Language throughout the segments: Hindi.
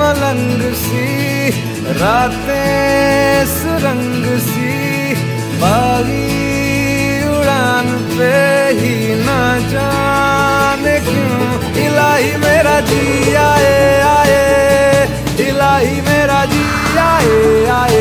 मलंग सी, रातें सुरंग सी, बागी उड़ान पे ही ना जाने क्यों इलाही मेरा जी आए आए, इलाही मेरा जी आए आए।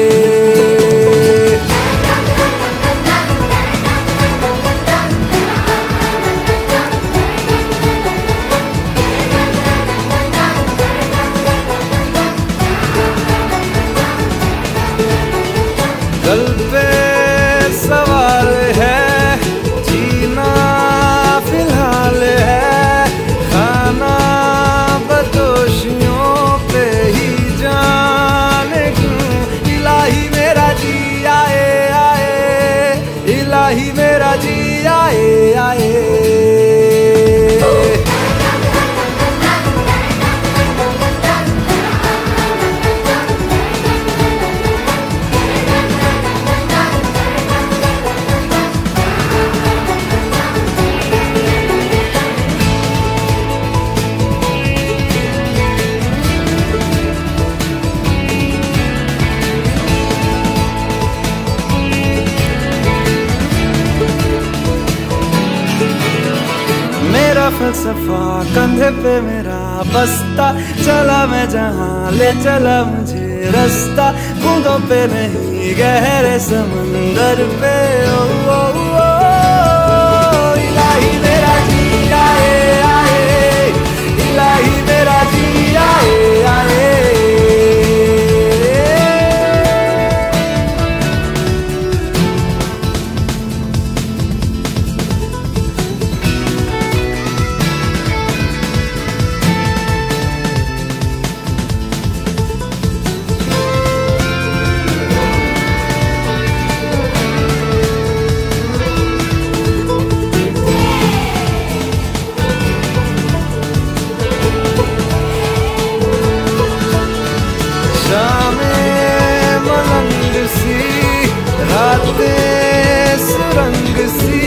दिल पे सवाल है, जीना फिलहाल है, खाना बदोशियों पे ही जाने क्यों इलाही मेरा जी आए आए, इलाही मेरा जी आए आए। मेरा फलसफा कंधे पे मेरा बस्ता, चला मैं जहाँ ले चला मुझे रास्ता, बूंदों पे नहीं गहरे समंदर पे। ओ, ओ, ओ, इलाही मेरा जी आए आए, इलाही मेरा जी आए आए। मलंग सी, रातें सुरंग सी,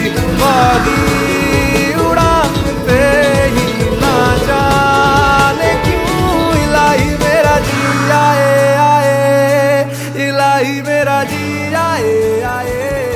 बागी उड़ान पे ही ना जाने क्यों इलाही मेरा जी आए आए, इलाही मेरा जी आए आए।